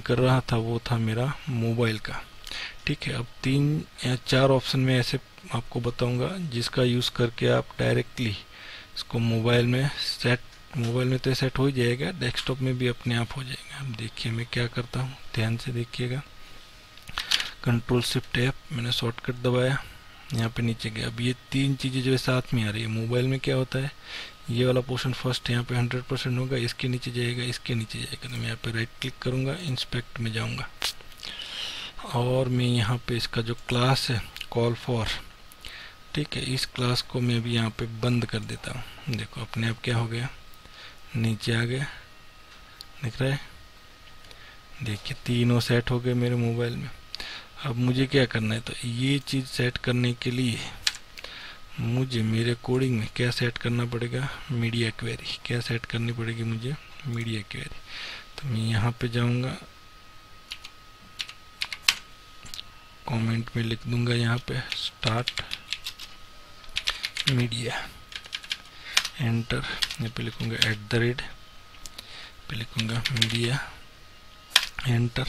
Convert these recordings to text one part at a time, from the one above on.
कर रहा था वो था मेरा मोबाइल का। ठीक है, अब 3 या 4 ऑप्शन में ऐसे आपको बताऊंगा जिसका यूज़ करके आप डायरेक्टली इसको मोबाइल में तो सेट हो ही जाएगा, डेस्कटॉप में भी अपने आप हो जाएगा। अब देखिए मैं क्या करता हूँ, ध्यान से देखिएगा। Ctrl+Shift+F मैंने शॉर्टकट दबाया, यहाँ पे नीचे गया। अब ये 3 चीज़ें जो है साथ में आ रही है। मोबाइल में क्या होता है, ये वाला पोर्शन फर्स्ट यहाँ पे 100% होगा, इसके नीचे जाएगा, इसके नीचे जाएगा। तो मैं यहाँ पे राइट क्लिक करूँगा, इंस्पेक्ट में जाऊँगा और मैं यहाँ पे इसका जो क्लास है कॉल फॉर, ठीक है, इस क्लास को मैं भी यहाँ पे बंद कर देता हूँ। देखो अपने आप क्या हो गया, नीचे आ गया, दिख रहा है। देखिए तीनों सेट हो गए मेरे मोबाइल में। अब मुझे क्या करना है, तो ये चीज़ सेट करने के लिए मुझे मेरे कोडिंग में क्या सेट करना पड़ेगा, मीडिया क्वेरी। क्या सेट करनी पड़ेगी मुझे, मीडिया क्वेरी। तो मैं यहाँ पे जाऊँगा, कमेंट में लिख दूंगा यहाँ पे स्टार्ट मीडिया, एंटर। यहाँ पे लिखूंगा @ पे लिखूंगा मीडिया, एंटर।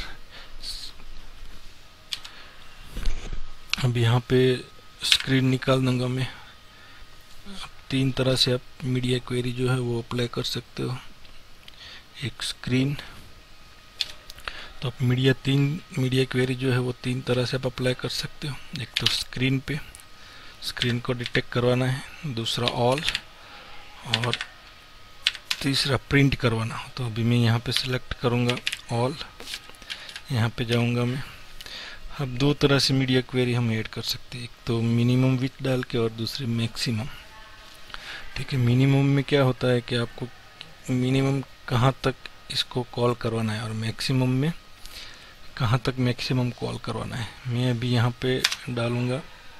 अब यहाँ पे स्क्रीन निकाल दूंगा मैं। 3 तरह से आप मीडिया क्वेरी जो है वो अप्लाई कर सकते हो। एक स्क्रीन, तो आप मीडिया क्वेरी जो है वो 3 तरह से आप अप्लाई कर सकते हो। एक तो स्क्रीन पे, स्क्रीन को डिटेक्ट करवाना है, दूसरा ऑल, और तीसरा प्रिंट करवाना हो। तो अभी मैं यहाँ पे सिलेक्ट करूँगा ऑल, यहाँ पे जाऊँगा मैं। अब 2 तरह से मीडिया क्वेरी हम ऐड कर सकते हैं, एक तो मिनिमम विड्थ डाल के और दूसरी मैक्सिमम। ठीक है, मिनिमम में क्या होता है कि आपको मिनिमम कहाँ तक इसको कॉल करवाना है और मैक्सिमम में कहाँ तक मैक्सिमम कॉल करवाना है। मैं अभी यहाँ पे डालूँगा,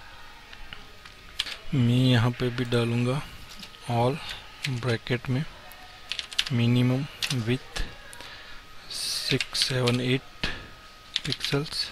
मैं यहाँ पे भी डालूँगा ऑल ब्रैकेट में मिनिमम विथ 678 पिक्सल्स,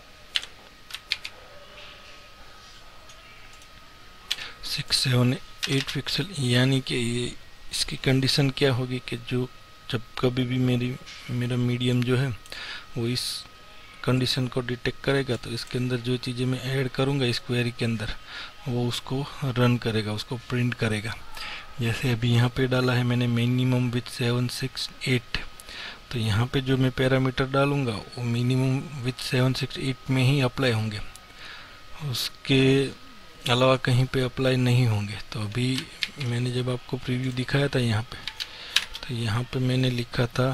678 पिक्सल। यानी कि ये इसकी कंडीशन क्या होगी कि जो जब कभी भी मेरा मीडियम जो है वो इस कंडीशन को डिटेक्ट करेगा तो इसके अंदर जो चीज़ें मैं ऐड करूँगा इस क्वेरी के अंदर वो उसको रन करेगा, उसको प्रिंट करेगा। जैसे अभी यहाँ पे डाला है मैंने मिनिमम विथ 768, तो यहाँ पे जो मैं पैरामीटर डालूँगा वो मिनिमम विथ 768 में ही अप्लाई होंगे, उसके अलावा कहीं पे अप्लाई नहीं होंगे। तो अभी मैंने जब आपको प्रीव्यू दिखाया था यहाँ पे, तो यहाँ पे मैंने लिखा था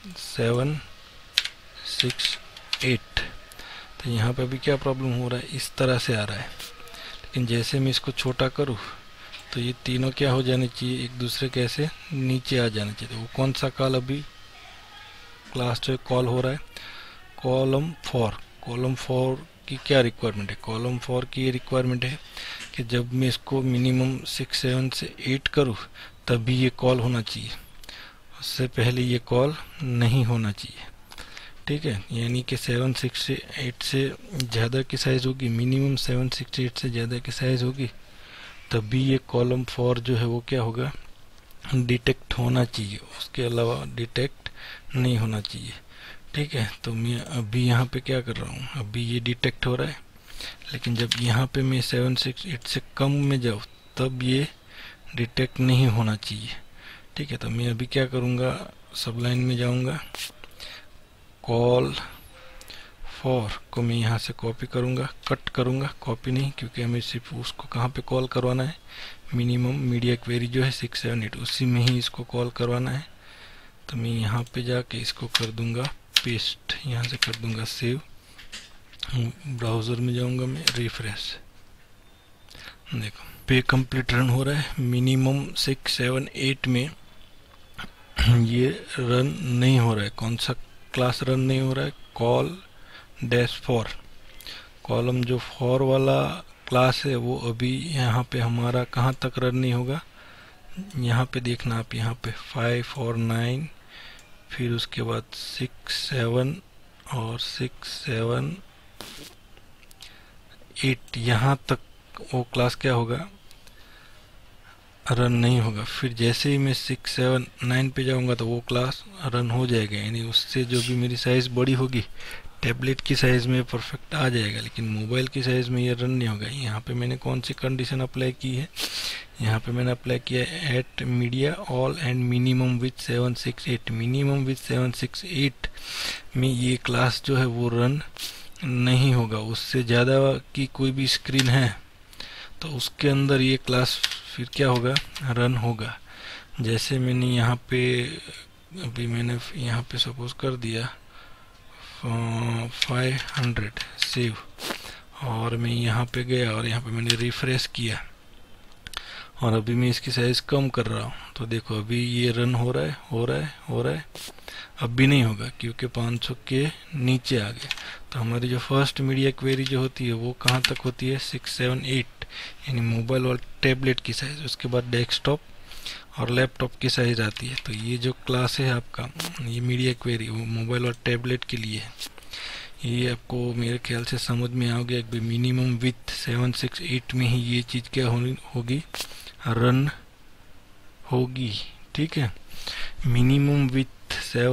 768, तो यहाँ पे अभी क्या प्रॉब्लम हो रहा है, इस तरह से आ रहा है। लेकिन जैसे मैं इसको छोटा करूँ तो ये तीनों क्या हो जाने चाहिए, एक दूसरे के ऐसे नीचे आ जाने चाहिए। तो वो कौन सा कॉल, अभी क्लास जो कॉल हो रहा है कॉलम फॉर की क्या रिक्वायरमेंट है, कॉलम फॉर की ये रिक्वायरमेंट है कि जब मैं इसको मिनिमम 6, 7 से 8 करूँ तभी ये कॉल होना चाहिए, उससे पहले ये कॉल नहीं होना चाहिए। ठीक है, यानी कि 768 से ज़्यादा की साइज़ होगी, मिनिमम 768 से ज़्यादा की साइज़ होगी तभी ये कॉलम फॉर जो है वो क्या होगा, डिटेक्ट होना चाहिए, उसके अलावा डिटेक्ट नहीं होना चाहिए। ठीक है, तो मैं अभी यहाँ पे क्या कर रहा हूँ, अभी ये डिटेक्ट हो रहा है, लेकिन जब यहाँ पे मैं 768 से कम में जाऊँ तब ये डिटेक्ट नहीं होना चाहिए। ठीक है, तो मैं अभी क्या करूँगा, सब लाइन में जाऊँगा, कॉल फॉर को मैं यहाँ से कॉपी करूँगा, कट करूँगा, कॉपी नहीं, क्योंकि हमें सिर्फ उसको कहाँ पे कॉल करवाना है, मिनिमम मीडिया क्वेरी जो है 678 उसी में ही इसको कॉल करवाना है। तो मैं यहाँ पे जाके इसको कर दूँगा पेस्ट, यहाँ से कर दूँगा सेव, ब्राउज़र में जाऊँगा मैं, रिफ्रेश, देखो पे कंप्लीट रन हो रहा है। मिनिमम 678 में ये रन नहीं हो रहा है। कौन सा क्लास रन नहीं हो रहा है, कॉल डैश फॉर, कॉलम जो फॉर वाला क्लास है वो अभी यहाँ पे हमारा कहाँ तक रन नहीं होगा, यहाँ पे देखना आप, यहाँ पे 5 और 9, फिर उसके बाद 6, 7 और 6, 7, 8, यहाँ तक वो क्लास क्या होगा, रन नहीं होगा। फिर जैसे ही मैं 6, 7, 9 पे जाऊंगा तो वो क्लास रन हो जाएगा, यानी उससे जो भी मेरी साइज़ बड़ी होगी टैबलेट की साइज़ में परफेक्ट आ जाएगा, लेकिन मोबाइल की साइज़ में ये रन नहीं होगा। यहाँ पे मैंने कौन सी कंडीशन अप्लाई की है, यहाँ पे मैंने अप्लाई किया है at media all and minimum width 768। Minimum width 768 में ये क्लास जो है वो रन नहीं होगा। उससे ज़्यादा की कोई भी स्क्रीन है तो उसके अंदर ये क्लास फिर क्या होगा, रन होगा। जैसे मैंने यहाँ पे अभी मैंने यहाँ पे सपोज कर दिया 500 सेव, और मैं यहाँ पे गया और यहाँ पे मैंने रिफ्रेश किया और अभी मैं इसकी साइज कम कर रहा हूँ तो देखो अभी ये रन हो रहा है, हो रहा है, हो रहा है। अब भी नहीं होगा क्योंकि 500 के नीचे आ गया। तो हमारी जो फर्स्ट मीडिया क्वेरी जो होती है वो कहाँ तक होती है, 678, यानी मोबाइल और टैबलेट की साइज़। उसके बाद डेस्कटॉप और लैपटॉप की साइज़ आती है। तो ये जो क्लास है आपका, ये मीडिया क्वेरी वो मोबाइल और टैबलेट के लिए है। ये आपको मेरे ख्याल से समझ में आ गया कि मिनिमम विथ 768 में ही ये चीज़ क्या होगी, रन होगी। ठीक है, मिनिमम विथ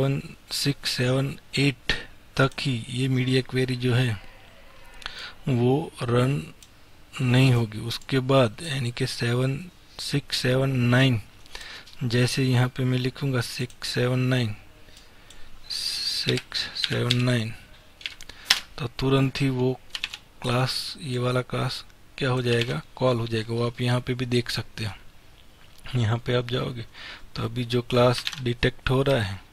7678 तक ही ये मीडिया क्वेरी जो है वो रन नहीं होगी। उसके बाद यानी कि 7679 जैसे यहाँ पे मैं लिखूंगा 679 तो तुरंत ही वो क्लास, ये वाला क्लास क्या हो जाएगा, कॉल हो जाएगा। वो आप यहाँ पे भी देख सकते हो। यहाँ पे आप जाओगे तो अभी जो क्लास डिटेक्ट हो रहा है,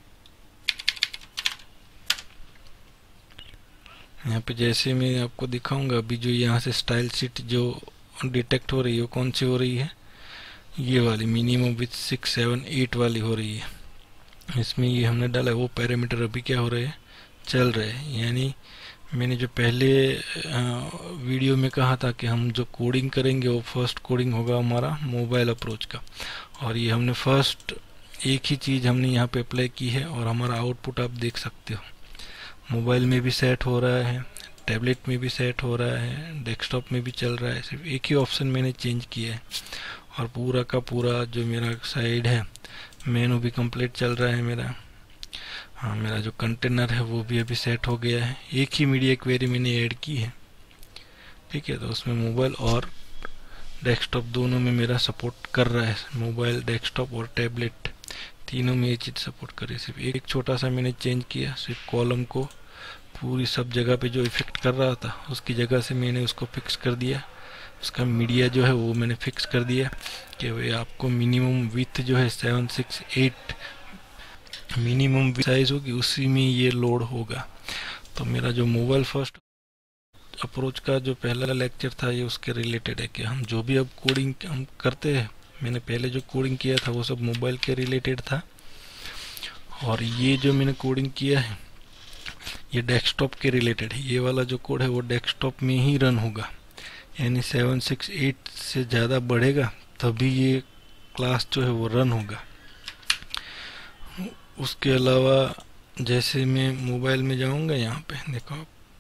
यहाँ पे जैसे मैं आपको दिखाऊंगा, अभी जो यहाँ से स्टाइल शीट जो डिटेक्ट हो रही है वो कौन सी हो रही है, ये वाली मिनिमम विथ 678 वाली हो रही है। इसमें ये हमने डाला है, वो पैरामीटर अभी क्या हो रहे हैं, चल रहे हैं। यानी मैंने जो पहले वीडियो में कहा था कि हम जो कोडिंग करेंगे वो फर्स्ट कोडिंग होगा हमारा मोबाइल अप्रोच का, और ये हमने फर्स्ट एक ही चीज़ हमने यहाँ पे अप्लाई की है और हमारा आउटपुट आप देख सकते हो। मोबाइल में भी सेट हो रहा है, टैबलेट में भी सेट हो रहा है, डेस्कटॉप में भी चल रहा है। सिर्फ एक ही ऑप्शन मैंने चेंज किया है और पूरा का पूरा जो मेरा साइड है मेनू भी कंप्लीट चल रहा है मेरा। हाँ, मेरा जो कंटेनर है वो भी अभी सेट हो गया है। एक ही मीडिया क्वेरी मैंने ऐड की है। ठीक है, तो उसमें मोबाइल और डेस्कटॉप दोनों में मेरा सपोर्ट कर रहा है। मोबाइल, डेस्कटॉप और टैबलेट तीनों में ये चीज़ सपोर्ट कर रही है। सिर्फ एक छोटा सा मैंने चेंज किया, सिर्फ कॉलम को पूरी सब जगह पे जो इफेक्ट कर रहा था उसकी जगह से मैंने उसको फिक्स कर दिया। उसका मीडिया जो है वो मैंने फिक्स कर दिया कि भाई आपको मिनिमम विथ जो है 768 मिनिमम साइज होगी, उसी में ये लोड होगा। तो मेरा जो मोबाइल फर्स्ट अप्रोच का जो पहला लेक्चर था ये उसके रिलेटेड है कि हम जो भी अब कोडिंग हम करते हैं, मैंने पहले जो कोडिंग किया था वो सब मोबाइल के रिलेटेड था, और ये जो मैंने कोडिंग किया है ये डेस्कटॉप के रिलेटेड है। ये वाला जो कोड है वो डेस्कटॉप में ही रन होगा, यानी 768 से ज़्यादा बढ़ेगा तभी ये क्लास जो है वो रन होगा। उसके अलावा जैसे मैं मोबाइल में जाऊंगा, यहाँ पे देखो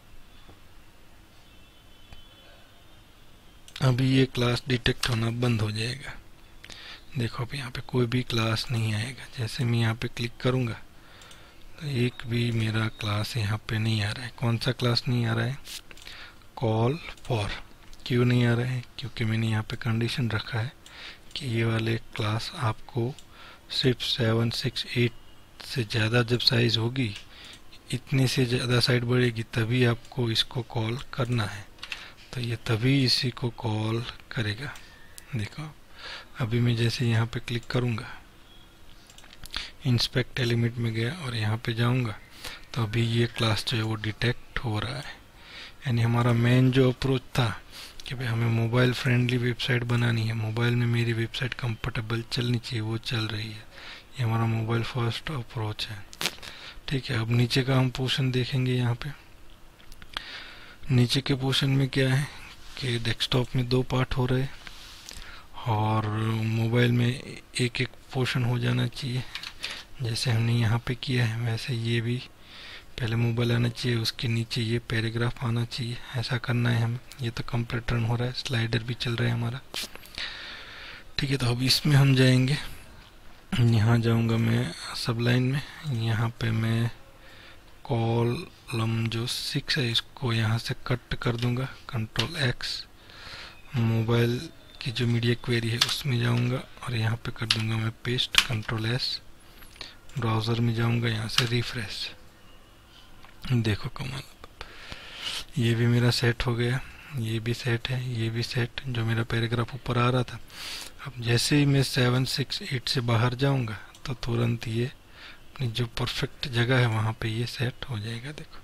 अभी ये क्लास डिटेक्ट होना बंद हो जाएगा। देखो अब यहाँ पे कोई भी क्लास नहीं आएगा। जैसे मैं यहाँ पे क्लिक करूँगा तो एक भी मेरा क्लास यहाँ पे नहीं आ रहा है। कौन सा क्लास नहीं आ रहा है, कॉल फॉर। क्यों नहीं आ रहा है, क्योंकि मैंने यहाँ पे कंडीशन रखा है कि ये वाले क्लास आपको सिर्फ 768 से ज़्यादा जब साइज़ होगी, इतने से ज़्यादा साइड बढ़ेगी तभी आपको इसको कॉल करना है। तो ये तभी इसी को कॉल करेगा। देखो अभी मैं जैसे यहाँ पे क्लिक करूँगा, इंस्पेक्ट एलिमेंट में गया और यहाँ पे जाऊँगा तो अभी ये क्लास जो है वो डिटेक्ट हो रहा है। यानी हमारा मेन जो अप्रोच था कि भाई हमें मोबाइल फ्रेंडली वेबसाइट बनानी है, मोबाइल में मेरी वेबसाइट कंफर्टेबल चलनी चाहिए, वो चल रही है। ये हमारा मोबाइल फर्स्ट अप्रोच है। ठीक है, अब नीचे का हम पोर्शन देखेंगे। यहाँ पे नीचे के पोर्शन में क्या है कि डेस्कटॉप में 2 पार्ट हो रहे और मोबाइल में एक एक पोर्शन हो जाना चाहिए। जैसे हमने यहाँ पे किया है वैसे ये भी पहले मोबाइल आना चाहिए, उसके नीचे ये पैराग्राफ आना चाहिए। ऐसा करना है हमें। ये तो कंप्लीट रन हो रहा है, स्लाइडर भी चल रहा है हमारा। ठीक है, तो अब इसमें हम जाएंगे, यहाँ जाऊंगा मैं सब लाइन में, यहाँ पे मैं कॉलम जो 6 है इसको यहाँ से कट कर दूंगा, कंट्रोल एक्स। मोबाइल की जो मीडिया क्वेरी है उसमें जाऊंगा और यहाँ पे कर दूंगा मैं पेस्ट, कंट्रोल एस। ब्राउज़र में जाऊंगा, यहाँ से रिफ्रेश। देखो कमाल, ये भी मेरा सेट हो गया, ये भी सेट है, ये भी सेट, जो मेरा पैराग्राफ ऊपर आ रहा था। अब जैसे ही मैं 768 से बाहर जाऊंगा तो तुरंत ये अपनी जो परफेक्ट जगह है वहाँ पे ये सेट हो जाएगा। देखो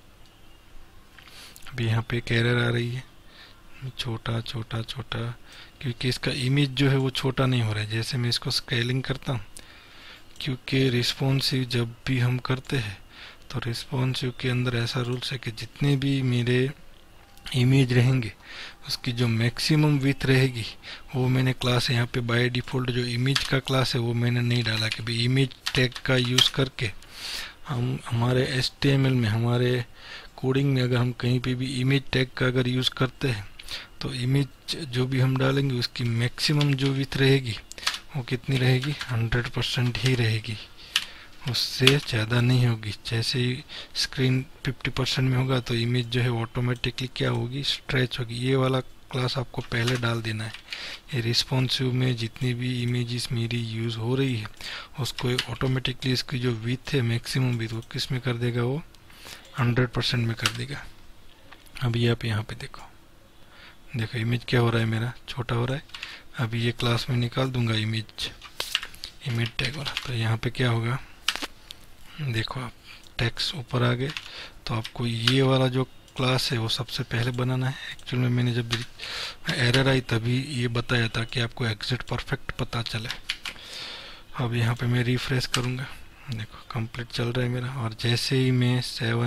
अभी यहाँ पे एक एरर आ रही है, छोटा छोटा छोटा, क्योंकि इसका इमेज जो है वो छोटा नहीं हो रहा है। जैसे मैं इसको स्केलिंग करता हूँ, क्योंकि रिस्पॉन्सिव जब भी हम करते हैं तो रिस्पॉन्सिव के अंदर ऐसा रूल्स है कि जितने भी मेरे इमेज रहेंगे उसकी जो मैक्सिमम विड्थ रहेगी वो मैंने क्लास यहाँ पे बाय डिफ़ॉल्ट जो इमेज का क्लास है वो मैंने नहीं डाला कि भाई इमेज टैग का यूज़ करके हम हमारे HTML में, हमारे कोडिंग में अगर हम कहीं पे भी इमेज टैग का अगर यूज़ करते हैं तो इमेज जो भी हम डालेंगे उसकी मैक्सिमम जो विड्थ रहेगी वो कितनी रहेगी, 100% ही रहेगी, उससे ज़्यादा नहीं होगी। जैसे ही स्क्रीन 50% में होगा तो इमेज जो है ऑटोमेटिकली क्या होगी, स्ट्रेच होगी। ये वाला क्लास आपको पहले डाल देना है। ये रिस्पॉन्सिव में जितनी भी इमेजेस मेरी यूज़ हो रही है उसको ऑटोमेटिकली इसकी जो विड्थ है, मैक्सिमम विड्थ, वो किस में कर देगा, वो 100% में कर देगा। अभी आप यहाँ पे देखो, देखो इमेज क्या हो रहा है, मेरा छोटा हो रहा है। अभी ये क्लास में निकाल दूंगा इमेज टैग वाला, तो यहाँ पे क्या होगा, देखो आप टेक्स्ट ऊपर आ गए। तो आपको ये वाला जो क्लास है वो सबसे पहले बनाना है। एक्चुअल में मैंने जब एरर आई तभी ये बताया था कि आपको एग्जैक्ट परफेक्ट पता चले। अब यहाँ पे मैं रिफ्रेश करूँगा, देखो कंप्लीट चल रहा है मेरा। और जैसे ही मैं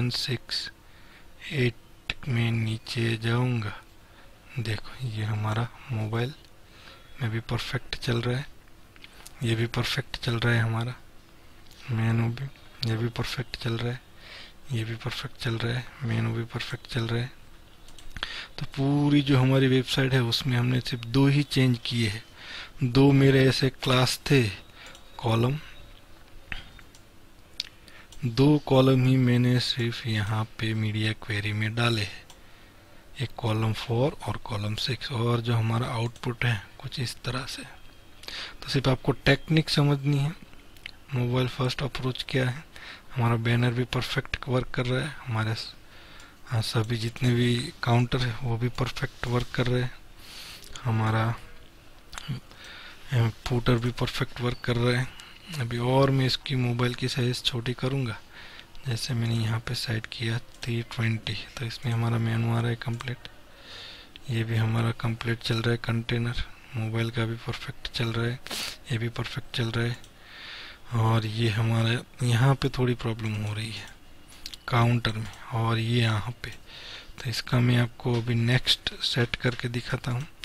768 में नीचे जाऊँगा, देखो ये हमारा मोबाइल में भी परफेक्ट चल रहा है, ये भी परफेक्ट चल रहा है, हमारा मेनू भी, ये भी परफेक्ट चल रहा है, ये भी परफेक्ट चल रहा है, मेनू भी परफेक्ट चल रहा है। तो पूरी जो हमारी वेबसाइट है उसमें हमने सिर्फ 2 ही चेंज किए हैं। 2 मेरे ऐसे क्लास थे कॉलम, 2 कॉलम ही मैंने सिर्फ यहाँ पे मीडिया क्वेरी में डाले हैं, एक कॉलम 4 और कॉलम 6। और जो हमारा आउटपुट है कुछ इस तरह से। तो सिर्फ आपको टेक्निक समझनी है, मोबाइल फर्स्ट अप्रोच क्या है। हमारा बैनर भी परफेक्ट वर्क कर रहा है, हमारे सभी जितने भी काउंटर है वो भी परफेक्ट वर्क कर रहे हैं, हमारा फूटर भी परफेक्ट वर्क कर रहा है। अभी और मैं इसकी मोबाइल की साइज़ छोटी करूँगा, जैसे मैंने यहाँ पे सेट किया 320, तो इसमें हमारा मेनू आ रहा है कंप्लीट, ये भी हमारा कंप्लीट चल रहा है। कंटेनर मोबाइल का भी परफेक्ट चल रहा है, ये भी परफेक्ट चल रहा है। और ये हमारा यहाँ पे थोड़ी प्रॉब्लम हो रही है काउंटर में, और ये यहाँ पे, तो इसका मैं आपको अभी नेक्स्ट सेट करके दिखाता हूँ।